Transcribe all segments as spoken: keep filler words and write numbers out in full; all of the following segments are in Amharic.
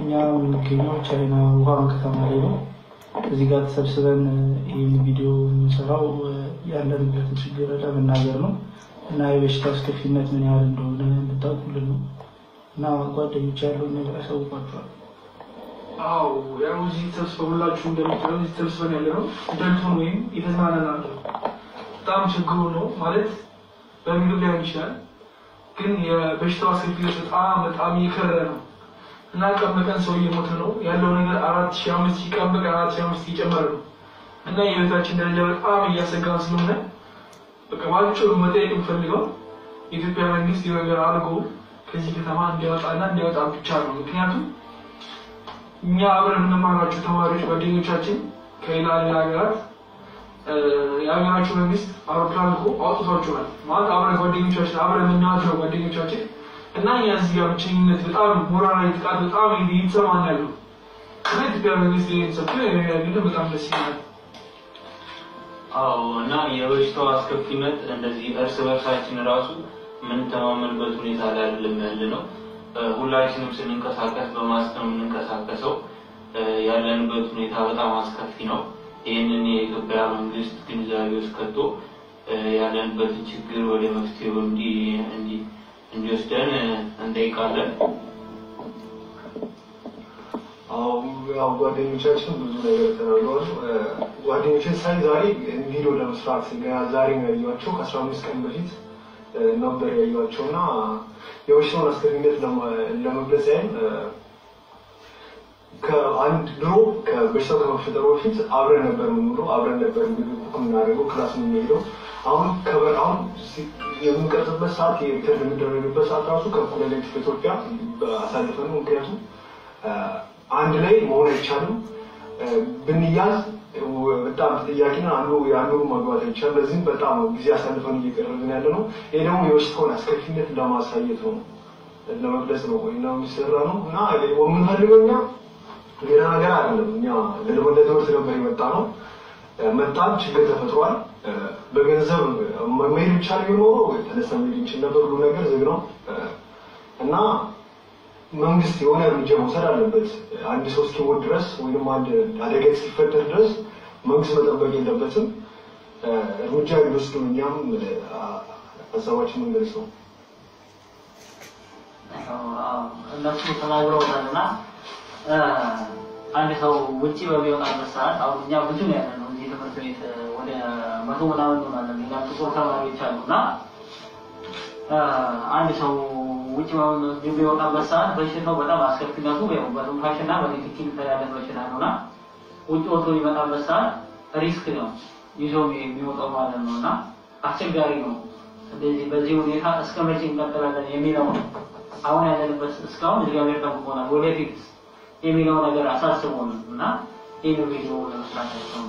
እኛ የምንገኘው ቻይና ውሃን ከተማ ላይ ነው። እዚህ ጋር ተሰብስበን ይህን ቪዲዮ የምንሰራው ያለንበትን ችግር ለመናገር ነው እና የበሽታው አስከፊነት ምን ያህል እንደሆነ እንድታውቁልን ነው እና ጓደኞች ያለውን ነገር አሳውቋቸዋል። አዎ ያው እዚህ ተሰብስበውላችሁ እንደምታዩ እዚህ ተሰብስበን ያለነው ደልቶን ወይም የተዝናናን ነው። በጣም ችግሩ ነው ማለት በሚል ሊሆን ይችላል፣ ግን የበሽታው አስከፊነት በጣም በጣም እየከረረ ነው እና ቀን በቀን ሰው እየሞተ ነው ያለው ነገር አራት ሺህ አምስት ሺህ ቀን በቀን አራት ሺህ አምስት ሺህ እየጨመረ ነው እና የህይወታችን ደረጃ በጣም እያሰጋን ስለሆነ በቃ ባጭሩ መጠየቅ የምፈልገው የኢትዮጵያ መንግስት የነገር አድርጎ ከዚህ ከተማ እንዲያወጣና እንዲያወጣ ብቻ ነው። ምክንያቱም እኛ አብረን የምንማራቸው ተማሪዎች ጓደኞቻችን ከሌላ ሌላ ሀገራት የሀገራቸው መንግስት አውሮፕላን እኮ አውጥቷቸዋል ማለት አብረን ጓደኞቻችን አብረን የምናድረው ጓደኞቻችን እና የዚህ ጋር ብቸኝነት በጣም ሞራላዊ ጥቃት በጣም እየተሰማን ያለው ኢትዮጵያ መንግስት የሰጠ የነገር በጣም ደስ ይላል። አዎ እና የበሽታው አስከፊነት እንደዚህ እርስ በርሳችን ራሱ ምን ተማመንበት ሁኔታ ላይ አይደለም ያለነው። ሁላችንም ስንንቀሳቀስ በማስክ ነው የምንንቀሳቀሰው። ያለንበት ሁኔታ በጣም አስከፊ ነው። ይሄንን የኢትዮጵያ መንግስት ግንዛቤ ውስጥ ከቶ ያለንበትን ችግር ወደ መፍትሄው እንዲ እንዲ እንዲወስደን እንጠይቃለን። አዎ ያው ጓደኞቻችን ብዙ ነገር ተናግረዋል። ጓደኞቼን ሳይ ዛሬ ቪዲዮ ለመስራት ገና ዛሬ ነው ያየኋቸው። ከአስራ አምስት ቀን በፊት ነበር ያየኋቸውና የበሽታውን አስከፊነት ለመግለጽ ያህል ከአንድ ድሮ ከበሽታው ከመፈጠሩ በፊት አብረን ነበር የምንኖረው፣ አብረን ነበር የምናደርገው፣ ክላስ የምንሄደው። አሁን ከበራውን የምንቀርጽበት ሰዓት የሪከርድ የሚደረግበት ሰዓት ራሱ ከእኩለ ሌሊት ከኢትዮጵያ አሳልፈን ነው። ምክንያቱም አንድ ላይ መሆን አይቻልም። ብንያዝ በጣም ጥያቄ ነው። አንዱ ያንዱ ማግባት አይቻልም። ለዚህም በጣም ጊዜ አሳልፈን እየቀረብን ያለ ነው። ይሄ ደግሞ የበሽታውን አስከፊነት ለማሳየት ነው፣ ለመግለጽ ነው ወይ ነው የሚሰራ ነው እና ወምንፈልገው እኛ ሌላ ነገር አይደለም። እኛ ለደወለ ትምህርት ነበር የመጣ ነው። መጣን፣ ችግር ተፈጥሯል። በገንዘብ መሄድ ብቻ ነው የኖረው ተነስተን መሄድ እንችል ነበር። ሁሉ ነገር ዝግ ነው እና መንግስት የሆነ እርምጃ መውሰድ አለበት። አንድ ሰው እስኪሞት ድረስ ወይም አንድ አደጋ እስኪፈጠር ድረስ መንግስት መጠበቅ የለበትም። እርምጃ ቢወስዱ እኛም ሀሳባችን መንገድ ነው። እነሱ ተናግረውታልና አንድ ሰው ውጪ በሚወጣበት ሰዓት አሁን እኛ ብዙ ነው ያለነው እዚህ ትምህርት ቤት ወደ መቶ ምናምን ነው ማለት ነው። ሌላ ጥቁር ተማሪዎች አሉና አንድ ሰው ውጪ በሚወጣበት ሰዓት በሽታው በጣም አስከፊነቱ ያው በትንፋሽና በንክኪ የሚተላለፍ በሽታ ነውና ውጪ ወጥቶ የሚመጣበት ሰዓት ሪስክ ነው ይዞ የሚወጣው ማለት ነውና አስቸጋሪ ነው። ስለዚህ በዚህ ሁኔታ እስከ መቼ እንቀጥላለን የሚለው አሁን ያለንበት እስካሁን እግዚአብሔር ጠብቆናል። ወደፊት የሚለው ነገር አሳስቦንና ይሄን ቪዲዮ ለመስራት ነው።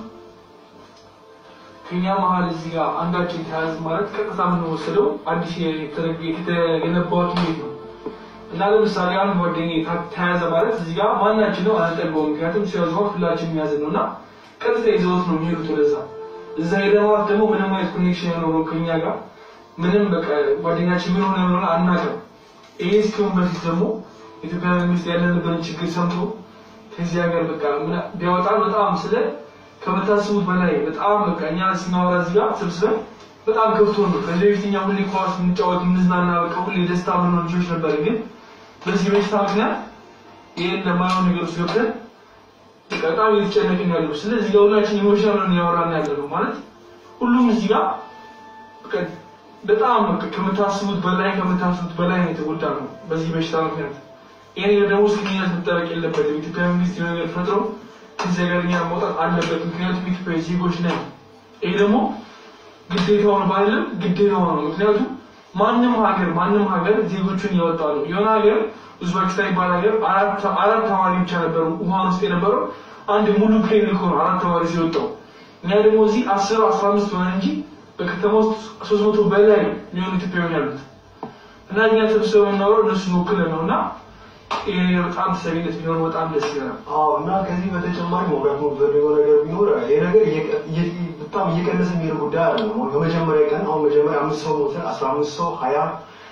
ከኛ መሀል እዚህ ጋር አንዳችን ተያዝ ማለት ቀጥታ ምን ወሰደው አዲስ የተገነባው ትምህርት ነው እና ለምሳሌ አንድ ጓደኛዬ ተያዘ ማለት እዚህ ጋር ማናችን ነው አንጠልበው። ምክንያቱም ሲያዝው ሁላችንም ያዝነውና ቀጥታ ይዘውት ነው የሚሄዱት ወደዛ። እዛ ሄደው ደግሞ ምንም አይነት ኮኔክሽን ነው ከኛ ጋር ምንም በቃ ጓደኛችን ምን ሆነ ነው አናውቅም። ይሄ እስኪሆን በፊት ደግሞ ኢትዮጵያ መንግስት ያለንበትን ችግር ሰምቶ ከዚህ ሀገር በቃ ቢያወጣ በጣም ስለ ከመታሰቡት በላይ በጣም በቃ እኛ ሲናወራ እዚህ ጋር ስብስበን በጣም ከፍቶን ነው። ከዚህ በፊት እኛ ሁሌ ኳስ እንጫወት እንዝናና በቃ ሁሌ ደስታ ምንሆን ልጆች ነበር። ግን በዚህ በሽታ ምክንያት ይሄን ለማየው ነገር ውስጥ ገብተን በጣም እየተጨነቅን ያለው። ስለዚህ ሁላችን ኢሞሽናል ነው ያወራን ያለው ማለት ሁሉም እዚህ ጋር በቃ በጣም ከመታሰቡት በላይ ከመታሰቡት በላይ ነው የተጎዳው ነው በዚህ በሽታ ምክንያት። ይሄ ደግሞ ስክሪንያት መጠበቅ የለበትም። ኢትዮጵያ መንግስት የነገር ፈጥሮ ከዚህ ሀገር እኛ መውጣት አለበት። ምክንያቱም ኢትዮጵያ ዜጎች ነን። ይሄ ደግሞ ግዴታው ነው ባይልም ግዴታው ነው። ምክንያቱም ማንንም ሀገር ማንንም ሀገር ዜጎቹን ያወጣሉ። የሆነ ሀገር ኡዝቤኪስታን ይባል ሀገር አራት አራት ተማሪ ብቻ ነበሩ ውሃን ውስጥ የነበረው አንድ ሙሉ ፕሌን ልኮ ነው አራት ተማሪ ሲወጣው። እኛ ደግሞ እዚህ አስር አስራ አምስት ሆነ እንጂ በከተማ ውስጥ ሶስት መቶ በላይ የሚሆኑ ኢትዮጵያውያን ያሉት እና እኛ ተሰብስበን ነው እነሱ ወክለን ነውና ይሄ በጣም ሰቢነት ቢሆን በጣም ደስ ይላል። አዎ እና ከዚህ በተጨማሪ ሞራል ነው ነገር ቢኖር ይሄ ነገር በጣም እየቀነሰ የሚሄድ ጉዳይ አይደለም። በመጀመሪያ ቀን አሁን መጀመሪያ አምስት ሰው ሞተ፣ አስራ አምስት ሰው ሀያ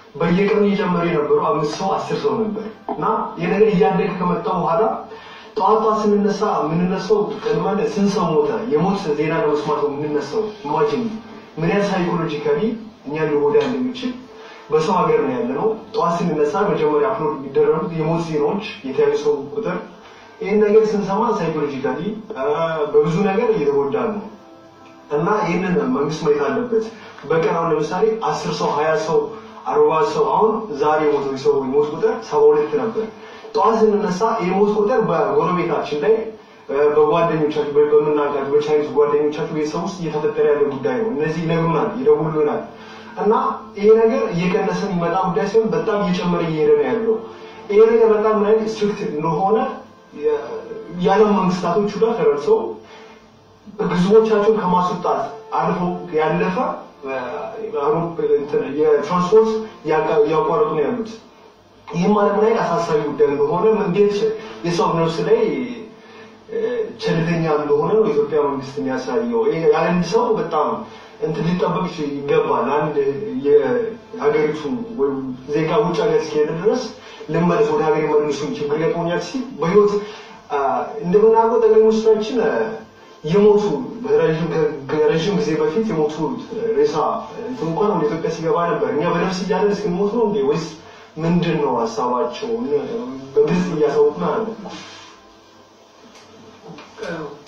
በየቀኑ እየጨመረ የነበረው አምስት ሰው አስር ሰው ነበር እና የነገር እያደገ ከመጣው በኋላ ጧጧ ስንነሳ ምንነሳው ቀድመን ስንት ሰው ሞተ የሞት ዜና ለመስማት ምንነሳው ኢማጂን ምን ያህል ሳይኮሎጂካሊ እኛ ሊወዳ እንደሚችል በሰው ሀገር ነው ያለነው ጧት ስንነሳ መጀመሪያ አፕሎድ ቢደረጉት የሞት ዜናዎች የተያዩ ሰው ቁጥር ይሄን ነገር ስንሰማ ሳይኮሎጂካሊ በብዙ ነገር እየተጎዳን ነው እና ይሄንን መንግስት ማየት አለበት በቀን አሁን ለምሳሌ አስር ሰው ሃያ ሰው አርባ ሰው አሁን ዛሬ ሞት ሰው ሞት ቁጥር ሰባ ሁለት ነበር ጧት ስንነሳ የሞት ቁጥር በጎረቤታችን ላይ በጓደኞቻችን በመናጋት በቻይዝ ጓደኞቻችን ቤተሰብ ውስጥ እየተፈጠረ ያለ ጉዳይ ነው እነዚህ ይነግሩናል ይደውሉናል እና ይሄ ነገር እየቀነሰን ይመጣ ጉዳይ ሲሆን በጣም እየጨመረ እየሄደ ነው ያለው ይሄ ነገር በጣም ላይ ስትሪክት እንደሆነ ያለው መንግስታቶች ሁሉ ተረድተው ግዙዎቻቸው ከማስወጣት አልፎ ያለፈ አውሮፕ የትራንስፖርት ያቋረጡ ነው ያሉት ይሄ ማለት ላይ አሳሳቢ ጉዳይ እንደሆነ እንዴት የሰው ነፍስ ላይ ቸልተኛ እንደሆነ ነው ኢትዮጵያ መንግስት የሚያሳየው ይሄ ያለን ሰው በጣም እንት ሊጠበቅ ይገባል አንድ የሀገሪቱ ወይ ዜጋ ውጭ ሀገር እስኪሄድ ድረስ ለማለት ወደ ሀገር መልሱ ችግር ገጥሞኛል ሲል በህይወት እንደምናውቀው ጠቅላይ ሚኒስትራችን የሞቱ በረጅም ከረጅም ጊዜ በፊት የሞቱ ሬሳ እንኳን ወደ ኢትዮጵያ ሲገባ ነበር እኛ በነፍስ እያለን እስኪሞቱ ነው እንዴ ወይስ ምንድነው ሐሳባቸው በግልጽ እያሳወቁና አለ